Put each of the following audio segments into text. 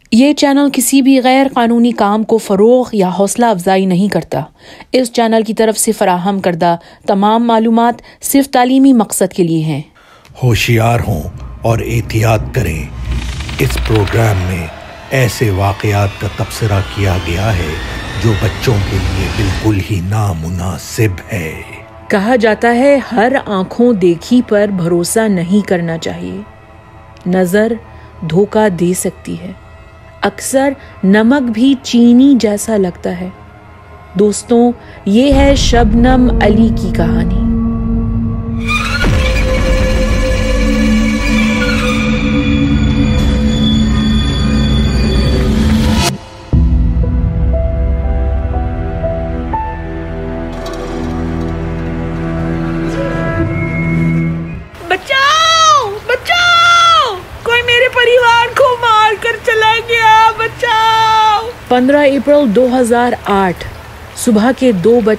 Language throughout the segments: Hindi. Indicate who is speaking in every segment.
Speaker 1: ये चैनल किसी भी गैर कानूनी काम को फ़रोग़ या हौसला अफजाई नहीं करता। इस चैनल की तरफ से फराहम करदा तमाम मालूमात सिर्फ तालीमी मकसद के लिए हैं।
Speaker 2: होशियार हों और एहतियात करें। इस प्रोग्राम में ऐसे वाक़यात का तबसरा किया गया है जो बच्चों के लिए बिल्कुल ही नामुनासिब है।
Speaker 1: कहा जाता है हर आंखों देखी पर भरोसा नहीं करना चाहिए। नज़र धोखा दे सकती है। अक्सर नमक भी चीनी जैसा लगता है। दोस्तों, ये है शबनम अली की कहानी।
Speaker 3: बचाओ बचाओ, कोई मेरे परिवार को मार कर चला गया, बचाओ।
Speaker 1: 15 अप्रैल 2008 सुबह के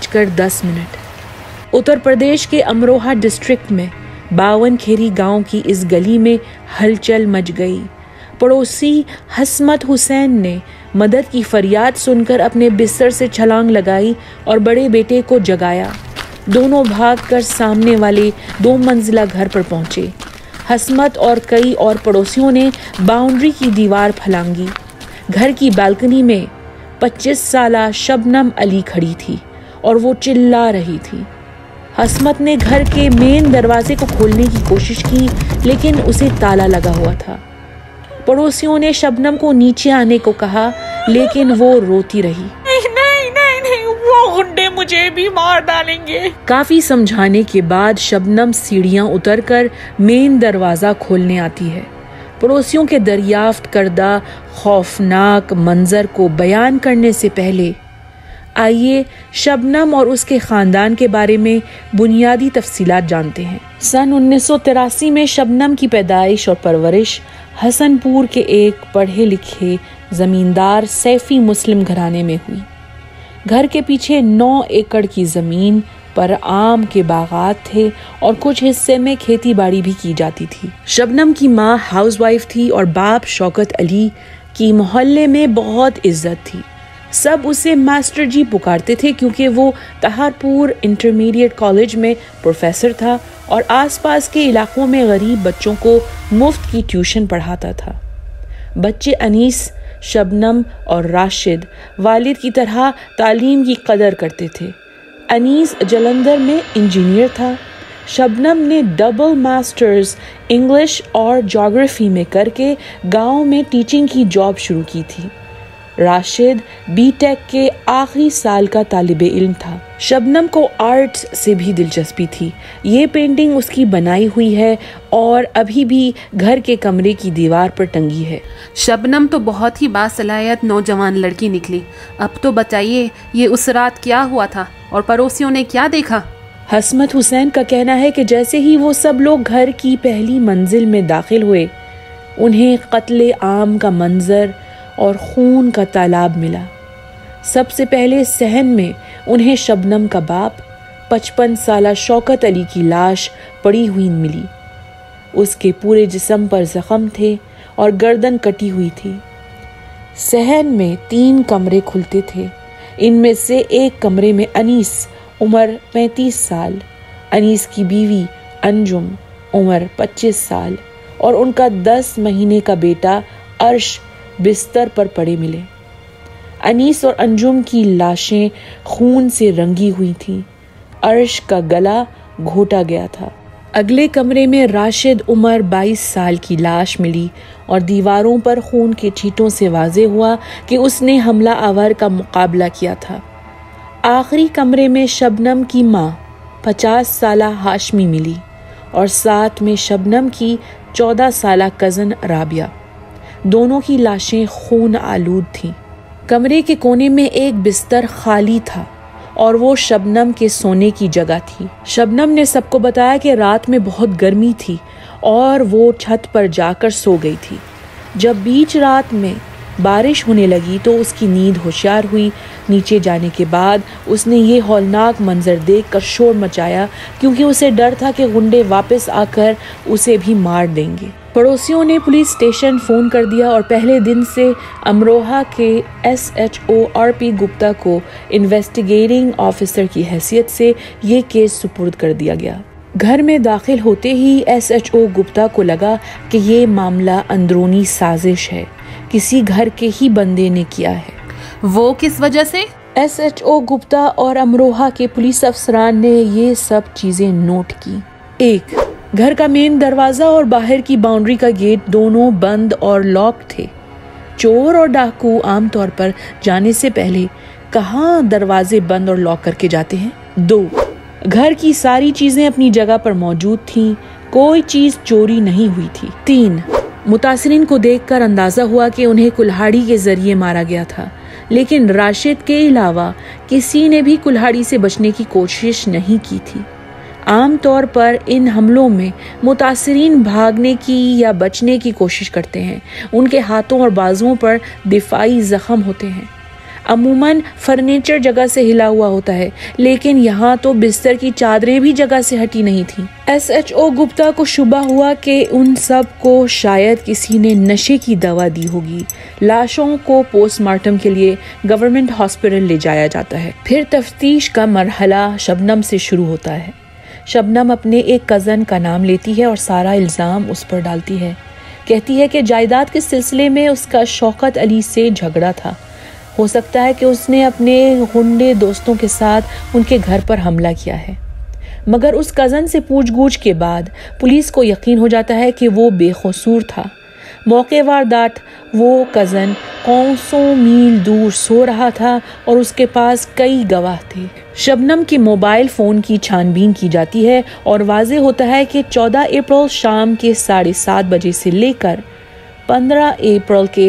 Speaker 1: 2:10 उत्तर प्रदेश के अमरोहा डिस्ट्रिक्ट में 52 खेरी गांव की इस गली में हलचल मच गई। पड़ोसी हसमत हुसैन ने मदद की फरियाद सुनकर अपने बिस्तर से छलांग लगाई और बड़े बेटे को जगाया। दोनों भागकर सामने वाले 2 मंजिला घर पर पहुंचे। हसमत और कई और पड़ोसियों ने बाउंड्री की दीवार फलांगी। घर की बालकनी में 25 साला शबनम अली खड़ी थी और वो चिल्ला रही थी। हसमत ने घर के मेन दरवाजे को खोलने की कोशिश की, लेकिन उसे ताला लगा हुआ था। पड़ोसियों ने शबनम को नीचे आने को कहा, लेकिन वो रोती रही।
Speaker 3: नहीं, वो गुंडे मुझे भी मार डालेंगे।
Speaker 1: काफी समझाने के बाद शबनम सीढ़ियां उतरकर मेन दरवाजा खोलने आती है। पड़ोसियों के दरियाफ्त करदा खौफनाक मंजर को बयान करने से पहले आइए शबनम और उसके खानदान के बारे में बुनियादी तफसीलात जानते हैं। सन 1983 में शबनम की पैदाइश और परवरिश हसनपुर के एक पढ़े लिखे जमींदार सैफी मुस्लिम घराने में हुई। घर के पीछे 9 एकड़ की जमीन पर आम के बागात थे और कुछ हिस्से में खेती बाड़ी भी की जाती थी। शबनम की माँ हाउसवाइफ थी और बाप शौकत अली की मोहल्ले में बहुत इज्जत थी। सब उसे मास्टर जी पुकारते थे क्योंकि वो तहारपुर इंटरमीडिएट कॉलेज में प्रोफेसर था और आसपास के इलाकों में गरीब बच्चों को मुफ्त की ट्यूशन पढ़ाता था। बच्चे अनीस, शबनम और राशिद वालिद की तरह तालीम की कदर करते थे। अनीस जलंधर में इंजीनियर था। शबनम ने डबल मास्टर्स इंग्लिश और ज्योग्राफी में करके गांव में टीचिंग की जॉब शुरू की थी। राशिद बीटेक के आखिरी साल का तालिबे इल्म था। शबनम को आर्ट्स से भी दिलचस्पी थी। ये पेंटिंग उसकी बनाई हुई है और अभी भी घर के कमरे की दीवार पर टंगी है।
Speaker 4: शबनम तो बहुत ही बासलाहियत नौजवान लड़की निकली। अब तो बताइए, ये उस रात क्या हुआ था और पड़ोसियों ने क्या देखा?
Speaker 1: हसमत हुसैन का कहना है कि जैसे ही वो सब लोग घर की पहली मंजिल में दाखिल हुए, उन्हें कत्ले आम का मंजर और खून का तालाब मिला। सबसे पहले सहन में उन्हें शबनम का बाप 55 साला शौकत अली की लाश पड़ी हुई मिली। उसके पूरे जिस्म पर जख्म थे और गर्दन कटी हुई थी। सहन में 3 कमरे खुलते थे। इनमें से एक कमरे में अनीस उम्र 35 साल, अनीस की बीवी अंजुम उम्र 25 साल और उनका 10 महीने का बेटा अर्श बिस्तर पर पड़े मिले। अनीस और अंजुम की लाशें खून से रंगी हुई थीं। अर्श का गला घोटा गया था। अगले कमरे में राशिद उम्र 22 साल की लाश मिली और दीवारों पर खून के छींटों से वाज़े हुआ कि उसने हमला आवर का मुकाबला किया था। आखिरी कमरे में शबनम की माँ 50 साला हाशमी मिली और साथ में शबनम की 14 साला कज़न राबिया। दोनों की लाशें खून आलूद थीं। कमरे के कोने में एक बिस्तर खाली था और वो शबनम के सोने की जगह थी। शबनम ने सबको बताया कि रात में बहुत गर्मी थी और वो छत पर जाकर सो गई थी। जब बीच रात में बारिश होने लगी तो उसकी नींद होशियार हुई। नीचे जाने के बाद उसने ये हौलनाक मंजर देखकर शोर मचाया क्योंकि उसे डर था कि गुंडे वापस आकर उसे भी मार देंगे। पड़ोसियों ने पुलिस स्टेशन फ़ोन कर दिया और पहले दिन से अमरोहा के SHO RP गुप्ता को इन्वेस्टिगेटिंग ऑफिसर की हैसियत से ये केस सुपुर्द कर दिया गया। घर में दाखिल होते ही SHO गुप्ता को लगा कि ये मामला अंदरूनी साजिश है, किसी घर के ही बंदे ने किया है।
Speaker 4: वो किस वजह से?
Speaker 1: SHO गुप्ता और अमरोहा के पुलिस अफसरान ने ये सब चीजें नोट की। 1. घर का मेन दरवाजा और बाहर की बाउंड्री का गेट दोनों बंद और लॉक थे। चोर और डाकू आमतौर पर जाने से पहले कहाँ दरवाजे बंद और लॉक करके जाते हैं। 2. घर की सारी चीजें अपनी जगह पर मौजूद थीं, कोई चीज चोरी नहीं हुई थी। 3. मुतासिरीन को देखकर अंदाजा हुआ कि उन्हें कुल्हाड़ी के जरिए मारा गया था, लेकिन राशिद के अलावा किसी ने भी कुल्हाड़ी से बचने की कोशिश नहीं की थी। आमतौर पर इन हमलों में मुतासिरीन भागने की या बचने की कोशिश करते हैं। उनके हाथों और बाजुओं पर दिफाई जख्म होते हैं। अमूमन फर्नीचर जगह से हिला हुआ होता है, लेकिन यहाँ तो बिस्तर की चादरें भी जगह से हटी नहीं थी। SHO गुप्ता को शुबा हुआ कि उन सब को शायद किसी ने नशे की दवा दी होगी। लाशों को पोस्टमार्टम के लिए गवर्नमेंट हॉस्पिटल ले जाया जाता है। फिर तफ्तीश का मरहला शबनम से शुरू होता है। शबनम अपने एक कज़न का नाम लेती है और सारा इल्ज़ाम उस पर डालती है। कहती है कि जायदाद के सिलसिले में उसका शौकत अली से झगड़ा था। हो सकता है कि उसने अपने गुंडे दोस्तों के साथ उनके घर पर हमला किया है, मगर उस कज़न से पूछगछ के बाद पुलिस को यकीन हो जाता है कि वो बेकसूर था। मौके वारदात वो कज़न कौसों मील दूर सो रहा था और उसके पास कई गवाह थे। शबनम के मोबाइल फ़ोन की छानबीन की जाती है और वाज़े होता है कि 14 अप्रैल शाम के 7:30 बजे से लेकर 15 अप्रैल के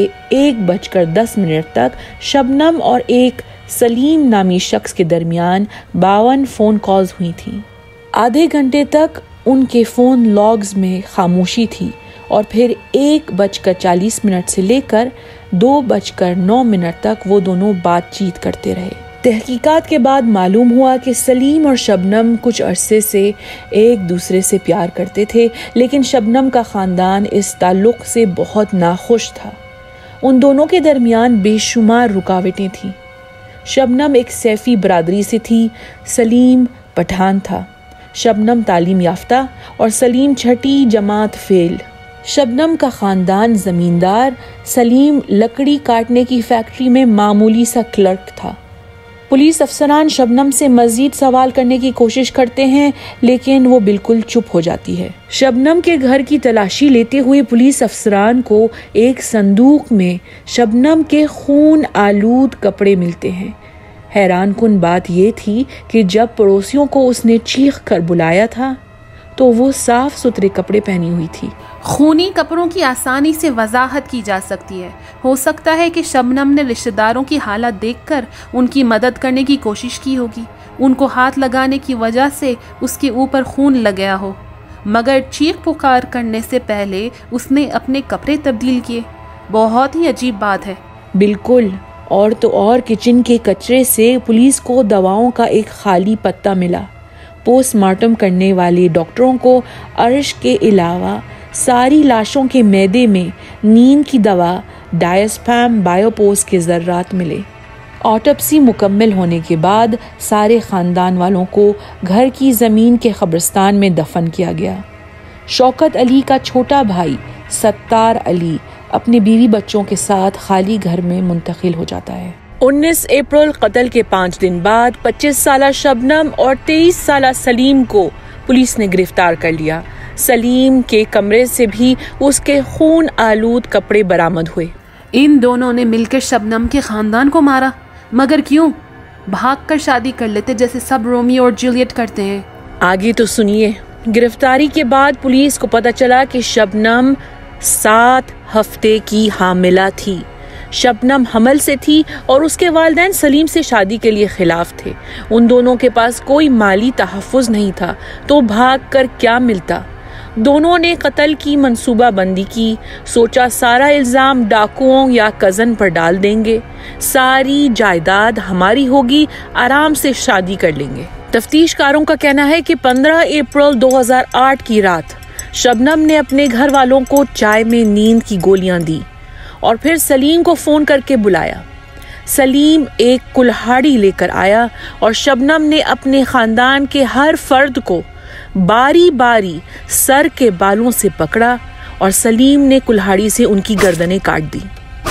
Speaker 1: 1:10 तक शबनम और एक सलीम नामी शख्स के दरमियान 52 फ़ोन कॉल्स हुई थी। आधे घंटे तक उनके फ़ोन लॉग्स में खामोशी थी और फिर 1:40 से लेकर 2:09 तक वो दोनों बातचीत करते रहे। तहकीकात के बाद मालूम हुआ कि सलीम और शबनम कुछ अरसे से एक दूसरे से प्यार करते थे, लेकिन शबनम का ख़ानदान इस ताल्लुक़ से बहुत नाखुश था। उन दोनों के दरमियान बेशुमार रुकावटें थीं। शबनम एक सैफ़ी बरादरी से थी, सलीम पठान था। शबनम तालीम याफ्ता और सलीम 6ठी जमात फेल। शबनम का ख़ानदान ज़मींदार, सलीम लकड़ी काटने की फैक्ट्री में मामूली सा क्लर्क था। पुलिस अफसरान शबनम से मज़ीद सवाल करने की कोशिश करते हैं, लेकिन वो बिल्कुल चुप हो जाती है। शबनम के घर की तलाशी लेते हुए पुलिस अफसरान को एक संदूक में शबनम के खून आलूद कपड़े मिलते हैं। हैरान कुन बात ये थी कि जब पड़ोसियों को उसने चीख कर बुलाया था तो वो साफ सुथरे कपड़े पहनी हुई थी।
Speaker 4: खूनी कपड़ों की आसानी से वजाहत की जा सकती है। हो सकता है कि शबनम ने रिश्तेदारों की हालत देखकर उनकी मदद करने की कोशिश की होगी। उनको हाथ लगाने की वजह से उसके ऊपर खून लग गया हो, मगर चीख पुकार करने से पहले उसने अपने कपड़े तब्दील किए। बहुत ही अजीब बात है।
Speaker 1: बिल्कुल। और तो और किचन के कचरे से पुलिस को दवाओं का एक खाली पत्ता मिला। पोस्टमार्टम करने वाले डॉक्टरों को अर्श के अलावा सारी लाशों के मैदे में नींद की दवा डायस्पैम बायोपोस के ज़र्रात मिले। ऑटोप्सी मुकम्मल होने के बाद सारे ख़ानदान वालों को घर की ज़मीन के कब्रिस्तान में दफन किया गया। शौकत अली का छोटा भाई सत्तार अली अपने बीवी बच्चों के साथ खाली घर में मुंतकिल हो जाता है। 19 अप्रैल कत्ल के 5 दिन बाद 25 साला शबनम और 23 साला सलीम को पुलिस ने गिरफ्तार कर लिया। सलीम के कमरे से भी उसके खून आलूद कपड़े बरामद हुए।
Speaker 4: इन दोनों ने मिलकर शबनम के खानदान को मारा, मगर क्यों? भागकर शादी कर लेते जैसे सब रोमियो और जूलियट करते हैं।
Speaker 1: आगे तो सुनिए। गिरफ्तारी के बाद पुलिस को पता चला कि शबनम 7 हफ्ते की हामिला थी। शबनम हमल से थी और उसके वालिदैन सलीम से शादी के लिए खिलाफ थे। उन दोनों के पास कोई माली तहफ़्फ़ुज़ नहीं था, तो भाग कर क्या मिलता। दोनों ने कत्ल की मंसूबाबंदी की। सोचा सारा इल्ज़ाम डाकुओं या कज़न पर डाल देंगे, सारी जायदाद हमारी होगी, आराम से शादी कर लेंगे। तफ्तीशकारों का कहना है कि 15 अप्रैल 2008 की रात शबनम ने अपने घर वालों को चाय में नींद की गोलियां दी और फिर सलीम को फोन करके बुलाया। सलीम एक कुल्हाड़ी लेकर आया और शबनम ने अपने खानदान के हर फर्द को बारी बारी सर के बालों से पकड़ा और सलीम ने कुल्हाड़ी से उनकी गर्दनें काट दी।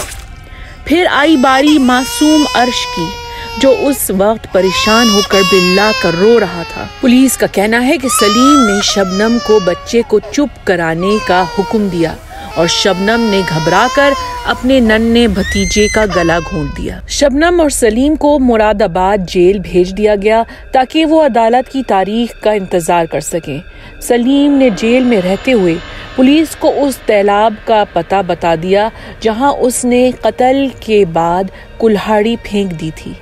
Speaker 1: फिर आई बारी मासूम अर्श की, जो उस वक्त परेशान होकर बिल्ला कर रो रहा था। पुलिस का कहना है कि सलीम ने शबनम को बच्चे को चुप कराने का हुक्म दिया और शबनम ने घबराकर अपने नन्हे भतीजे का गला घोंट दिया। शबनम और सलीम को मुरादाबाद जेल भेज दिया गया ताकि वो अदालत की तारीख का इंतजार कर सकें। सलीम ने जेल में रहते हुए पुलिस को उस तालाब का पता बता दिया जहां उसने कत्ल के बाद कुल्हाड़ी फेंक दी थी।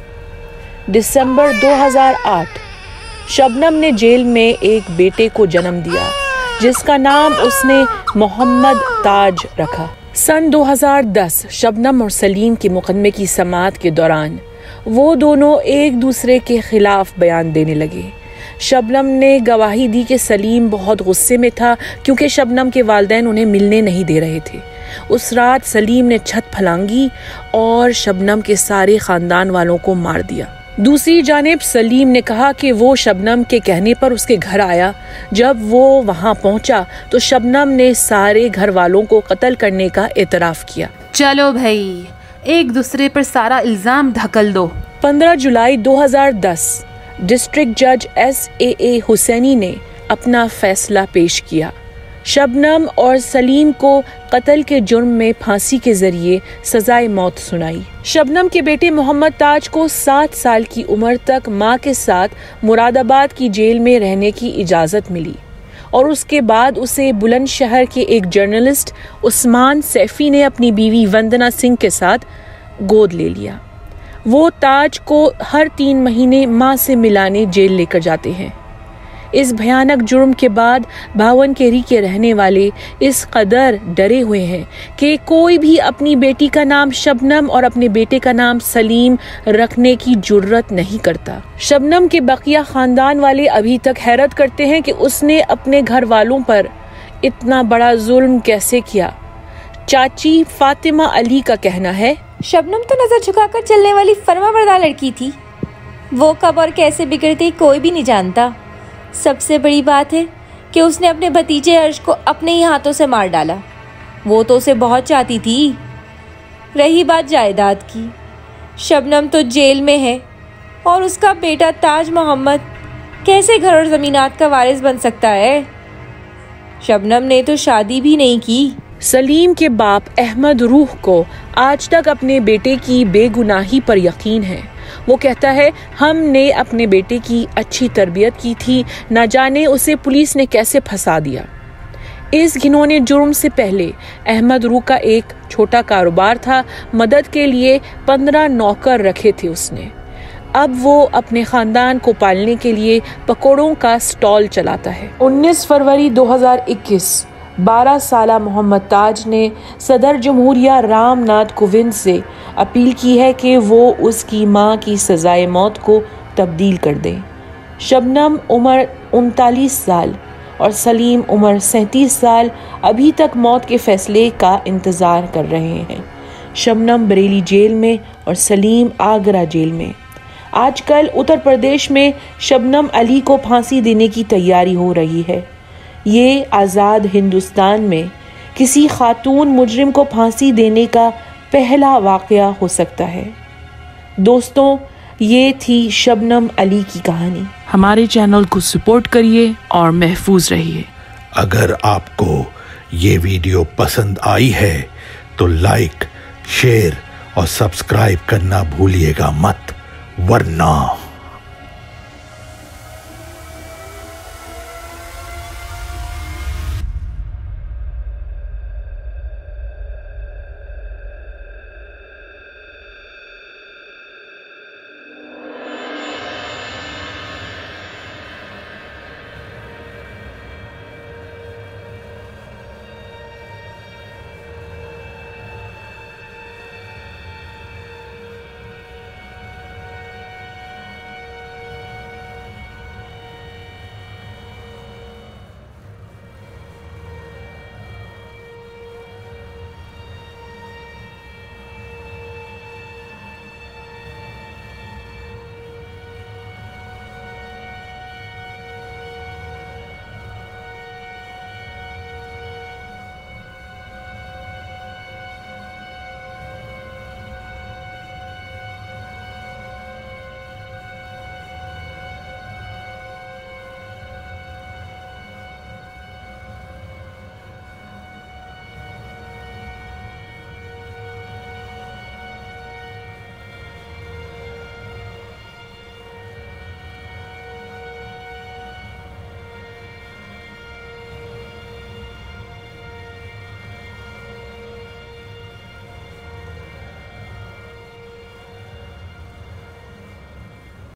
Speaker 1: दिसंबर 2008 शबनम ने जेल में एक बेटे को जन्म दिया जिसका नाम उसने मोहम्मद ताज रखा। सन 2010 शबनम और सलीम के मुकदमे की समाअत के दौरान वो दोनों एक दूसरे के खिलाफ बयान देने लगे। शबनम ने गवाही दी कि सलीम बहुत गुस्से में था क्योंकि शबनम के वालिदैन उन्हें मिलने नहीं दे रहे थे। उस रात सलीम ने छत फलांगी और शबनम के सारे खानदान वालों को मार दिया। दूसरी जानिब सलीम ने कहा कि वो शबनम के कहने पर उसके घर आया। जब वो वहां पहुंचा तो शबनम ने सारे घर वालों को कत्ल करने का एतराफ किया।
Speaker 4: चलो भाई, एक दूसरे पर सारा इल्जाम धकल दो।
Speaker 1: 15 जुलाई 2010 डिस्ट्रिक्ट जज SAA हुसैनी ने अपना फैसला पेश किया। शबनम और सलीम को कत्ल के जुर्म में फांसी के जरिए सजाए मौत सुनाई। शबनम के बेटे मोहम्मद ताज को 7 साल की उम्र तक मां के साथ मुरादाबाद की जेल में रहने की इजाजत मिली और उसके बाद उसे बुलंदशहर के एक जर्नलिस्ट उस्मान सैफी ने अपनी बीवी वंदना सिंह के साथ गोद ले लिया। वो ताज को हर 3 महीने मां से मिलाने जेल लेकर जाते हैं। इस भयानक जुर्म के बाद भावनकेरी के रहने वाले इस कदर डरे हुए हैं कि कोई भी अपनी बेटी का नाम शबनम और अपने बेटे का नाम सलीम रखने की जुर्रत नहीं करता। शबनम के बकिया खानदान वाले अभी तक हैरत करते हैं कि उसने अपने घर वालों पर इतना बड़ा जुल्म कैसे किया। चाची फातिमा अली का कहना है,
Speaker 5: शबनम तो नजर झुकाकर चलने वाली फर्माबरदार लड़की थी। वो कब और कैसे बिगड़ती कोई भी नहीं जानता। सबसे बड़ी बात है कि उसने अपने भतीजे अर्श को अपने ही हाथों से मार डाला। वो तो उसे बहुत चाहती थी। रही बात जायदाद की, शबनम तो जेल में है और उसका बेटा ताज मोहम्मद कैसे घर और ज़मीनात का वारिस बन सकता है। शबनम ने तो शादी भी नहीं की।
Speaker 1: सलीम के बाप अहमद रूह को आज तक अपने बेटे की बेगुनाही पर यकीन है। वो कहता है, हमने अपने बेटे की अच्छी तरबियत की थी, न जाने उसे पुलिस ने कैसे फंसा दिया। इस घिनौने जुर्म से पहले अहमद रूह का एक छोटा कारोबार था। मदद के लिए 15 नौकर रखे थे उसने। अब वो अपने खानदान को पालने के लिए पकौड़ों का स्टॉल चलाता है। 19 फरवरी 2021 12 साला मोहम्मद ताज ने सदर जमहूरिया रामनाथ कोविंद से अपील की है कि वो उसकी मां की सजाए मौत को तब्दील कर दें। शबनम उम्र 39 साल और सलीम उम्र 37 साल अभी तक मौत के फैसले का इंतज़ार कर रहे हैं। शबनम बरेली जेल में और सलीम आगरा जेल में। आजकल उत्तर प्रदेश में शबनम अली को फांसी देने की तैयारी हो रही है। ये आज़ाद हिंदुस्तान में किसी खातून मुजरिम को फांसी देने का पहला वाक़या हो सकता है। दोस्तों, ये थी शबनम अली की कहानी। हमारे चैनल को सपोर्ट करिए और महफूज रहिए।
Speaker 2: अगर आपको ये वीडियो पसंद आई है तो लाइक, शेयर और सब्सक्राइब करना भूलिएगा मत, वरना